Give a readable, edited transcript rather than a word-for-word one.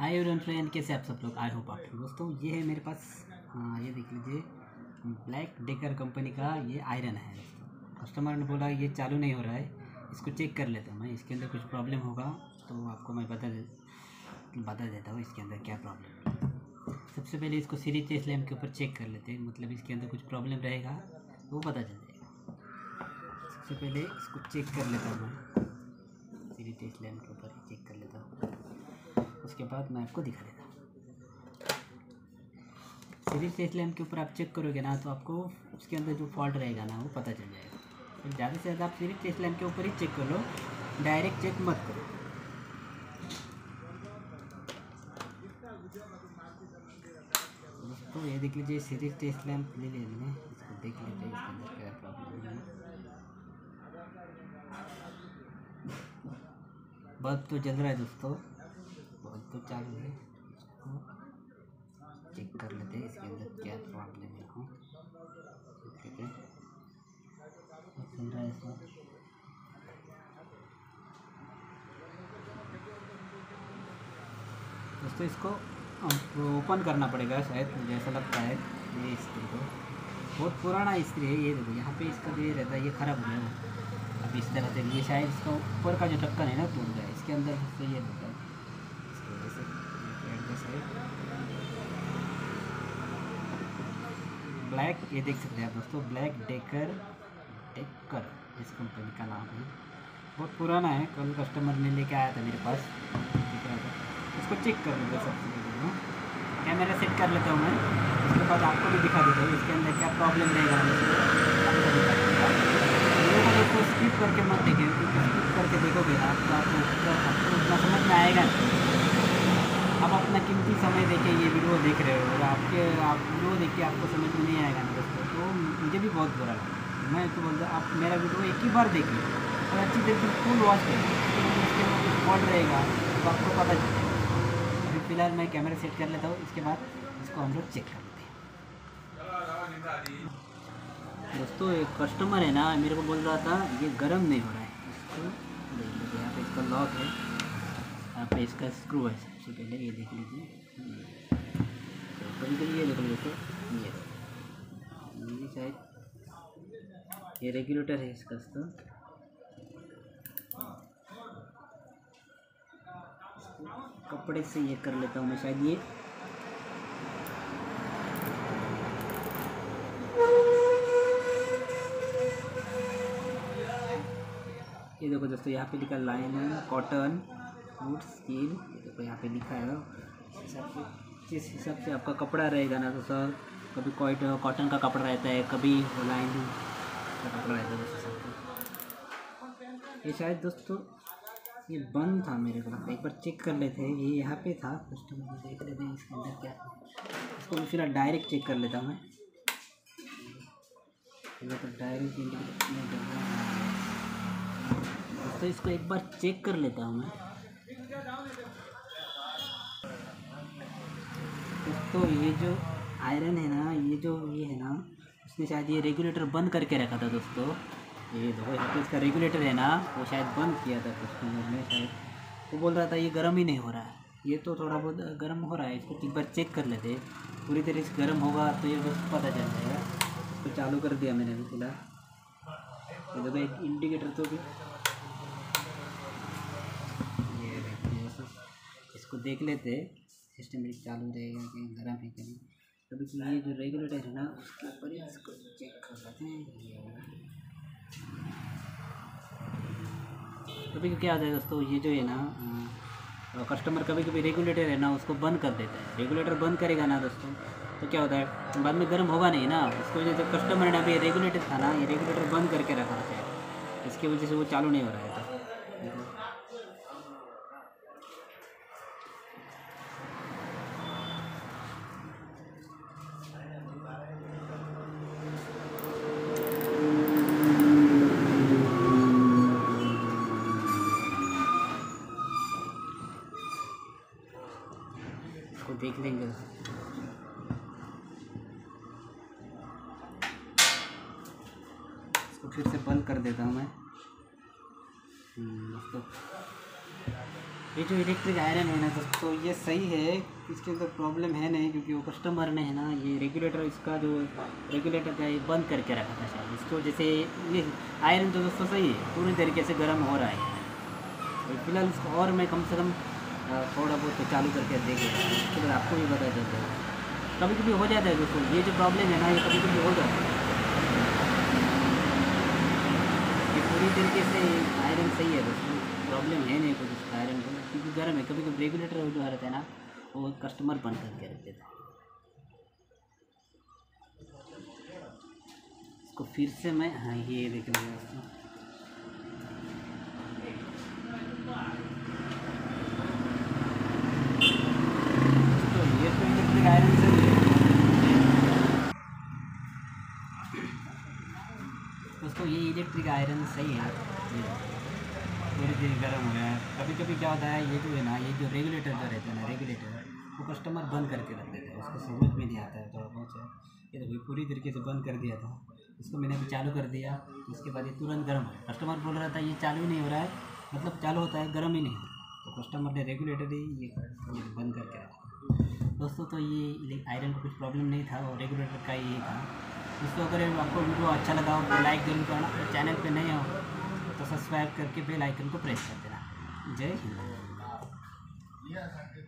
Hi everyone friend, कैसे आप सब लोग। आई होप आप लोग दोस्तों, ये है मेरे पास। ये देख लीजिए, ब्लैक डेकर कंपनी का ये आयरन है दोस्तों। कस्टमर ने बोला ये चालू नहीं हो रहा है, इसको चेक कर लेता हूँ मैं। इसके अंदर कुछ प्रॉब्लम होगा तो आपको मैं बता देता हूँ इसके अंदर क्या प्रॉब्लम है। सबसे पहले इसको सीरीज टेस्ट लैम्प के ऊपर चेक कर लेते हैं, मतलब इसके अंदर कुछ प्रॉब्लम रहेगा तो वो पता चल जाएगा। सबसे पहले इसको चेक कर लेता हूँ मैं, सीरीज टेस्ट लैम्प के ऊपर चेक कर लेता हूँ। उसके बाद मैं आपको दिखा देता हूँ। सीरीज टेस्ट लैम्प के ऊपर आप चेक करोगे ना तो आपको उसके अंदर जो फॉल्ट रहेगा ना वो पता चल जाएगा। तो ज़्यादा से ज़्यादा आप सीरीज टेस्ट लैम्प के ऊपर ही चेक कर लो, डायरेक्ट चेक मत करो। दोस्तों ये देख लीजिए, सीरीज टेस्ट लैम्प ले लिया मैंने, इसको देख लेते हैं इसके अंदर क्या प्रॉब्लम है। बल्ब तो जल रहा है दोस्तों, बल्ब तो चालू है। इसको चेक कर लेते हैं इसके अंदर क्या प्रॉब्लम है। ठीक है, चल रहा है इसमें। दोस्तों इसको ओपन करना पड़ेगा शायद, मुझे ऐसा लगता है। ये इस्त्री को बहुत पुराना इस्त्री है। ये देखो यहाँ पे इसका जो ये रहता है ये ख़राब हो गया। अब इस तरह से ये शायद इसका ऊपर का जो ढक्कन है ना टूट गया, इसके अंदर से ये रहता है, इसकी वजह से एडजस्ट है। ब्लैक, ये देख सकते हैं आप दोस्तों, ब्लैक डेकर इस कंपनी का नाम है। बहुत पुराना है, कल कस्टमर ने लेके आया था मेरे पास, दिख रहा था। इसको चेक कर लेते हैं सबसे पहले। कैमरा सेट कर लेता हूँ मैं, उसके बाद आपको भी दिखा देता हूँ इसके अंदर क्या प्रॉब्लम रहेगा। वीडियो को दोस्तों स्किप करके मत देखिए, क्योंकि स्किप करके देखोगे ना तो आपको उतना समझ में आएगा नहीं। आप अपना कीमती समय देके ये वीडियो देख रहे हो और आप वीडियो देख के आपको समझ में नहीं आएगा ना दोस्तों, तो मुझे भी बहुत बुरा लगा। मैं तो बोलता आप मेरा वीडियो एक ही बार देखिए और अच्छी तरह से फुल वॉच करिए, इसके अंदर कुछ फॉल्ट रहेगा तो आपको पता चलेगा। अभी फ़िलहाल मैं कैमरा सेट कर लेता हूँ, इसके बाद इसको हम लोग चेक कर लेते हैं। दोस्तों एक कस्टमर है ना, मेरे को बोल रहा था ये गर्म नहीं हो रहा है। इसको देख लीजिए, यहाँ पे इसका लॉक है, यहाँ पे इसका स्क्रू है। सबसे पहले ये देख लीजिए, कभी कभी ये देख लीजिए दोस्तों, ये शायद ये रेगुलेटर है इसका। तो कपड़े से ये कर लेता हूँ मैं, शायद ये देखो दोस्तों, यहाँ पे लिखा लाइन कॉटन वुड स्टील। ये देखो यहाँ पे लिखा है। जिस हिसाब से आपका कपड़ा रहेगा ना तो सर, कभी कॉटन का कपड़ा रहता है, कभी लाइन का कपड़ा रहता है दोस्तों। ये शायद दोस्तों ये बंद था, मेरे को लगता है। एक बार चेक कर लेते हैं, ये यहाँ पे था। कस्टमर को देख लेते हैं इसके अंदर क्या है। इसको मैं फिलहाल डायरेक्ट चेक कर लेता हूँ मैं। तो डायरेक्ट तो इसको एक बार चेक कर लेता हूँ मैं। दोस्तों ये जो आयरन है ना, ये है ना, उसने शायद ये रेगुलेटर बंद करके रखा था दोस्तों। ये देखो यहाँ पे इसका रेगुलेटर है ना, वो शायद बंद किया था कस्टमर ने। शायद वो बोल रहा था ये गर्म ही नहीं हो रहा है। ये तो थोड़ा बहुत गर्म हो रहा है, इसको एक बार चेक कर लेते। पूरी तरह से गर्म होगा तो ये बस पता चल जाएगा। इसको चालू कर दिया मैंने भी फिलहाल। ये देखो एक इंडिकेटर तो भी, ये देखिए इसको देख लेते सिस्टम में चालू रहेगा कि गर्म है कि नहीं। कभी ये जो रेगुलेटर है ना उसके ऊपर इसको चेक कर लेते हैं। कभी क्या होता है दोस्तों, ये जो है ना कस्टमर कभी कभी रेगुलेटर है ना उसको बंद कर देता है। रेगुलेटर बंद करेगा ना दोस्तों तो क्या होता है, बाद में गर्म होगा नहीं ना। इसकी वजह से कस्टमर ने अभी रेगुलेटर था ना, ये रेगुलेटर बंद करके रखा था, इसकी वजह से वो चालू नहीं हो रहा है। इसको देख लेंगे। इसको फिर से बंद कर देता हूँ मैं दोस्तों। ये जो इलेक्ट्रिक आयरन है ना दोस्तों, ये सही है, इसके अंदर प्रॉब्लम है नहीं, क्योंकि वो कस्टमर ने है ना ये रेगुलेटर, इसका जो रेगुलेटर का ये बंद करके रखा था शायद इसको। जैसे ये आयरन तो दोस्तों सही है, पूरी तरीके से गर्म हो रहा है तो फिलहाल इसको और मैं कम से कम थोड़ा बहुत तो चालू करके देख लेता हूँ, उसके बाद आपको भी पता चल जाएगा। कभी कभी हो जाता है दोस्तों, ये जो प्रॉब्लम है ना, ये कभी कभी हो जाता है। ये पूरी तरीके से आयरन सही है दोस्तों, प्रॉब्लम है नहीं कुछ उसका आयरन को, क्योंकि गर्म है। कभी कभी रेगुलेटर जो रहता है ना, वो कस्टमर बंद करके रख देता है। इसको फिर से मैं, हाँ ये देख लीजिए दोस्तों, तो ये तो इलेक्ट्रिक आयरन से दोस्तों, ये इलेक्ट्रिक आयरन सही है। ये थोड़ी देर गर्म हो गया है। कभी कभी क्या होता है, ये जो है ना, ये जो रेगुलेटर जो रहता है ना, रेगुलेटर वो कस्टमर बंद करके रख देता है, उसको समझ में नहीं आता है थोड़ा बहुत है। ये तो भाई पूरी तरीके से बंद कर दिया था, इसको मैंने अभी चालू कर दिया, उसके बाद ये तुरंत गर्म। कस्टमर बोल रहा था ये चालू नहीं हो रहा है, मतलब चालू होता है गर्म ही नहीं, तो कस्टमर ने रेगुलेटर ही ये बंद करके रखा दोस्तों। तो ये आयरन को कुछ प्रॉब्लम नहीं था, और रेगुलेटर का ही था दोस्तों। अगर आपको वीडियो अच्छा लगा हो तो लाइक जरूर करना, चैनल पे नए हो तो सब्सक्राइब करके बेल आइकन को प्रेस कर देना। जय हिंद।